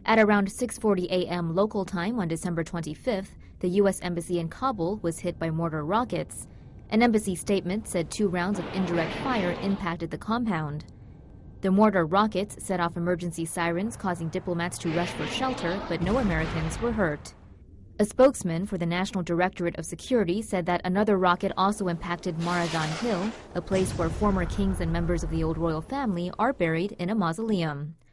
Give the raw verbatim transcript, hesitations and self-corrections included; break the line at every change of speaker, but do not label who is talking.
At around six forty a m local time on December twenty-fifth, the U S Embassy in Kabul was hit by mortar rockets. An embassy statement said two rounds of indirect fire impacted the compound. The mortar rockets set off emergency sirens, causing diplomats to rush for shelter, but no Americans were hurt. A spokesman for the National Directorate of Security said that another rocket also impacted Marathon Hill, a place where former kings and members of the old royal family are buried in a mausoleum.